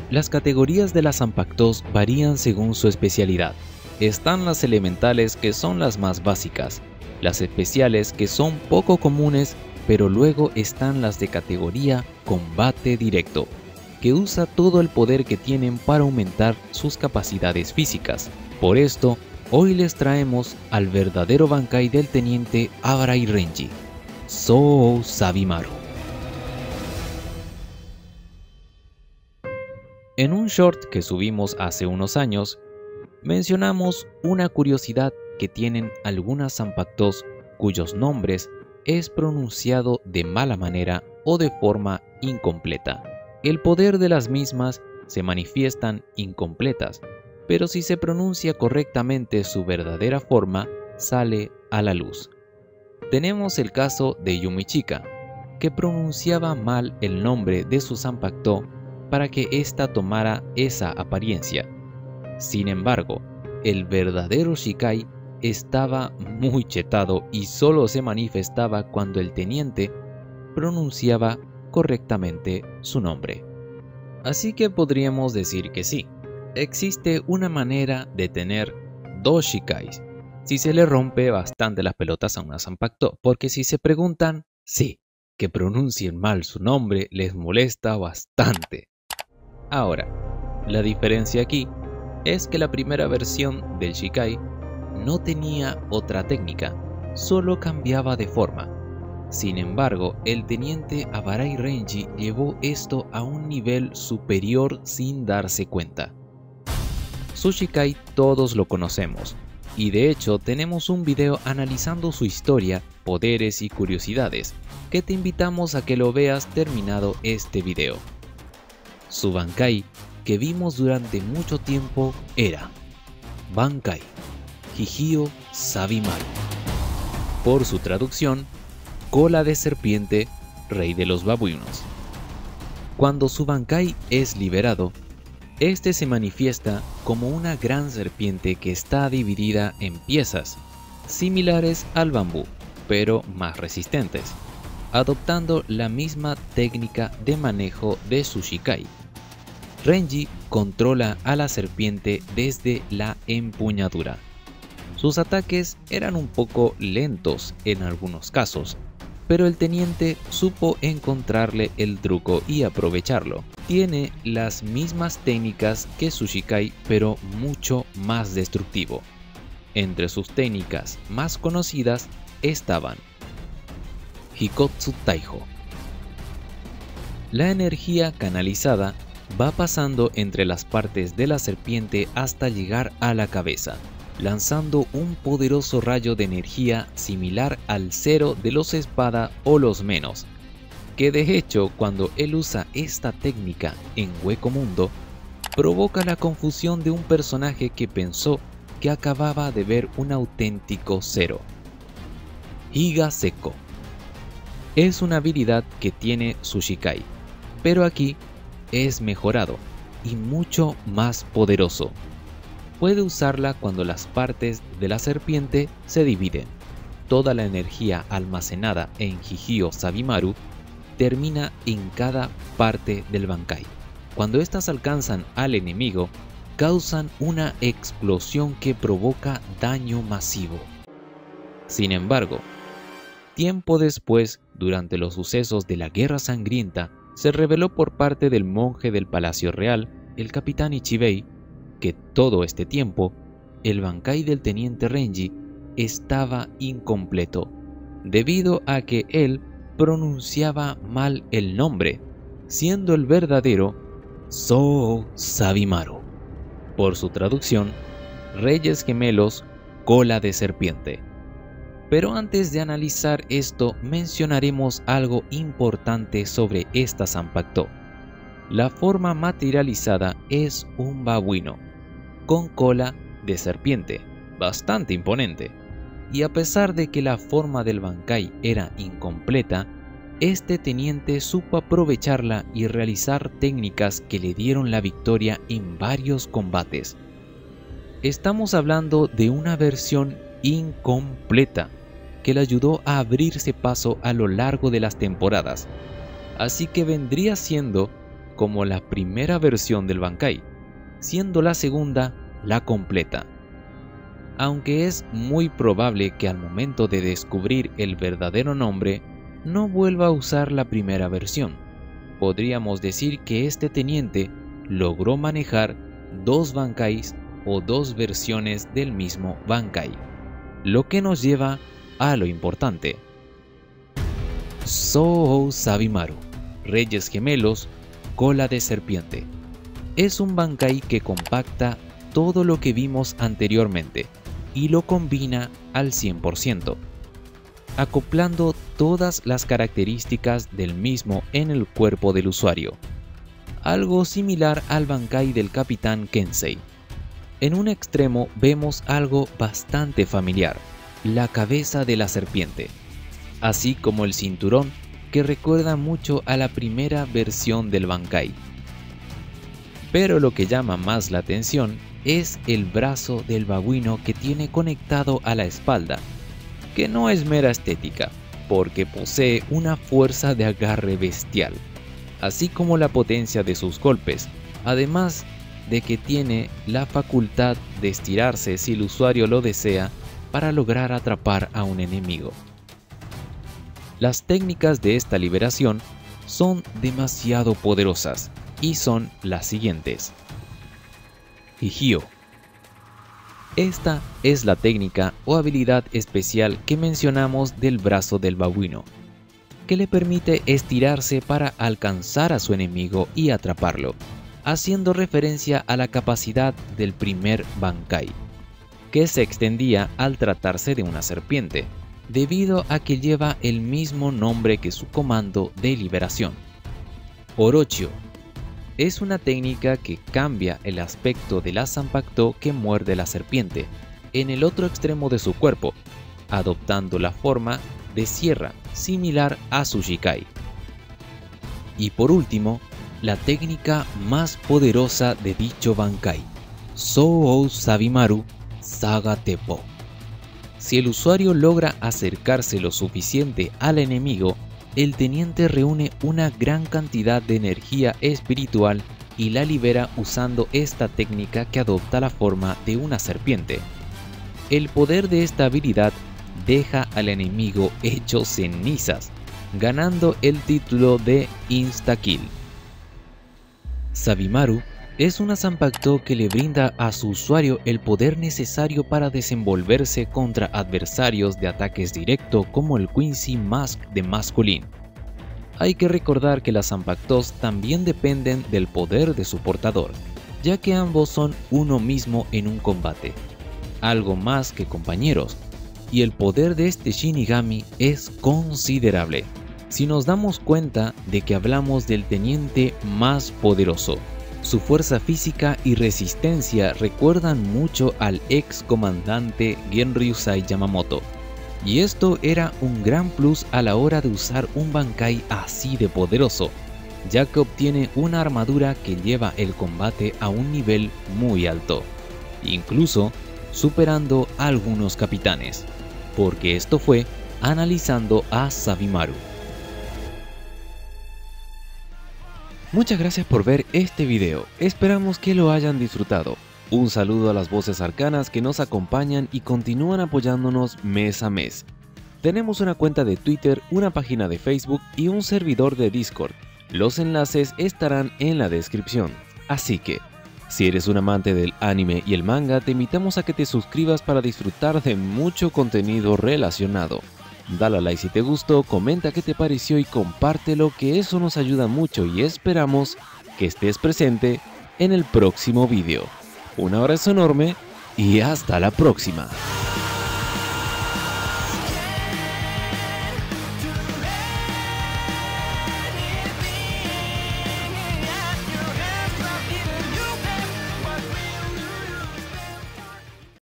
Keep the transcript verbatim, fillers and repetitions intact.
Las categorías de las Zanpakutos varían según su especialidad. Están las elementales, que son las más básicas, las especiales, que son poco comunes, pero luego están las de categoría combate directo, que usa todo el poder que tienen para aumentar sus capacidades físicas. Por esto, hoy les traemos al verdadero Bankai del teniente Abarai Renji, Sou Sabimaru. En un short que subimos hace unos años, mencionamos una curiosidad que tienen algunas Zanpakutos cuyos nombres es pronunciado de mala manera o de forma incompleta. El poder de las mismas se manifiestan incompletas, pero si se pronuncia correctamente su verdadera forma, sale a la luz. Tenemos el caso de Yumichika, que pronunciaba mal el nombre de su Zanpakuto para que ésta tomara esa apariencia. Sin embargo, el verdadero Shikai estaba muy chetado y solo se manifestaba cuando el teniente pronunciaba correctamente su nombre. Así que podríamos decir que sí, existe una manera de tener dos Shikais si se le rompe bastante las pelotas a una Zanpakuto, porque si se preguntan, sí, que pronuncien mal su nombre les molesta bastante. Ahora, la diferencia aquí es que la primera versión del Shikai no tenía otra técnica, solo cambiaba de forma. Sin embargo, el teniente Abarai Renji llevó esto a un nivel superior sin darse cuenta. Su Shikai todos lo conocemos, y de hecho tenemos un video analizando su historia, poderes y curiosidades, que te invitamos a que lo veas terminado este video. Su Bankai que vimos durante mucho tiempo era Bankai Hijio Sabimaru, por su traducción, cola de serpiente, rey de los babuinos. Cuando su Bankai es liberado, este se manifiesta como una gran serpiente que está dividida en piezas, similares al bambú, pero más resistentes, adoptando la misma técnica de manejo de su Shikai. Renji controla a la serpiente desde la empuñadura. Sus ataques eran un poco lentos en algunos casos, pero el teniente supo encontrarle el truco y aprovecharlo. Tiene las mismas técnicas que su Shikai, pero mucho más destructivo. Entre sus técnicas más conocidas estaban Hikotsu Taiho. La energía canalizada va pasando entre las partes de la serpiente hasta llegar a la cabeza, lanzando un poderoso rayo de energía similar al cero de los espada o los menos, que de hecho cuando él usa esta técnica en Hueco Mundo, provoca la confusión de un personaje que pensó que acababa de ver un auténtico cero. Higa Sekko es una habilidad que tiene su Shikai, pero aquí es mejorado y mucho más poderoso. Puede usarla cuando las partes de la serpiente se dividen. Toda la energía almacenada en Hijio Sabimaru termina en cada parte del Bankai. Cuando estas alcanzan al enemigo, causan una explosión que provoca daño masivo. Sin embargo, tiempo después, durante los sucesos de la Guerra Sangrienta, se reveló por parte del monje del Palacio Real, el capitán Ichibei, que todo este tiempo, el Bankai del teniente Renji estaba incompleto, debido a que él pronunciaba mal el nombre, siendo el verdadero Sou Sabimaru, por su traducción, Reyes Gemelos, cola de serpiente. Pero antes de analizar esto, mencionaremos algo importante sobre esta Zanpakuto. La forma materializada es un babuino, con cola de serpiente, bastante imponente. Y a pesar de que la forma del Bankai era incompleta, este teniente supo aprovecharla y realizar técnicas que le dieron la victoria en varios combates. Estamos hablando de una versión incompleta, que le ayudó a abrirse paso a lo largo de las temporadas, así que vendría siendo como la primera versión del Bankai, siendo la segunda la completa. Aunque es muy probable que al momento de descubrir el verdadero nombre no vuelva a usar la primera versión, podríamos decir que este teniente logró manejar dos Bankais o dos versiones del mismo Bankai, lo que nos lleva a lo importante. Zou Sabimaru, Reyes Gemelos, Cola de Serpiente, es un Bankai que compacta todo lo que vimos anteriormente y lo combina al cien por ciento, acoplando todas las características del mismo en el cuerpo del usuario, algo similar al Bankai del Capitán Kensei. En un extremo vemos algo bastante familiar, la cabeza de la serpiente, así como el cinturón que recuerda mucho a la primera versión del Bankai. Pero lo que llama más la atención es el brazo del babuino que tiene conectado a la espalda, que no es mera estética, porque posee una fuerza de agarre bestial, así como la potencia de sus golpes, además de que tiene la facultad de estirarse si el usuario lo desea para lograr atrapar a un enemigo. Las técnicas de esta liberación son demasiado poderosas y son las siguientes. Hijio. Esta es la técnica o habilidad especial que mencionamos del brazo del babuino, que le permite estirarse para alcanzar a su enemigo y atraparlo, haciendo referencia a la capacidad del primer Bankai, que se extendía al tratarse de una serpiente, debido a que lleva el mismo nombre que su comando de liberación. Orochio. Es una técnica que cambia el aspecto de la Zanpakuto que muerde la serpiente en el otro extremo de su cuerpo, adoptando la forma de sierra similar a su Shikai. Y por último, la técnica más poderosa de dicho Bankai, Zou Sabimaru Saga Teppo. Si el usuario logra acercarse lo suficiente al enemigo, el teniente reúne una gran cantidad de energía espiritual y la libera usando esta técnica que adopta la forma de una serpiente. El poder de esta habilidad deja al enemigo hecho cenizas, ganando el título de Insta-Kill. Sabimaru es una Zanpakuto que le brinda a su usuario el poder necesario para desenvolverse contra adversarios de ataques directo como el Quincy Mask de Masculin. Hay que recordar que las Zanpakutos también dependen del poder de su portador, ya que ambos son uno mismo en un combate, algo más que compañeros, y el poder de este Shinigami es considerable, si nos damos cuenta de que hablamos del teniente más poderoso. Su fuerza física y resistencia recuerdan mucho al ex comandante Genryusai Yamamoto, y esto era un gran plus a la hora de usar un Bankai así de poderoso, ya que obtiene una armadura que lleva el combate a un nivel muy alto, incluso superando a algunos capitanes, porque esto fue analizando a Sabimaru. Muchas gracias por ver este video, esperamos que lo hayan disfrutado. Un saludo a las voces arcanas que nos acompañan y continúan apoyándonos mes a mes. Tenemos una cuenta de Twitter, una página de Facebook y un servidor de Discord. Los enlaces estarán en la descripción. Así que, si eres un amante del anime y el manga, te invitamos a que te suscribas para disfrutar de mucho contenido relacionado. Dale a like si te gustó, comenta qué te pareció y compártelo, que eso nos ayuda mucho y esperamos que estés presente en el próximo video. Un abrazo enorme y hasta la próxima.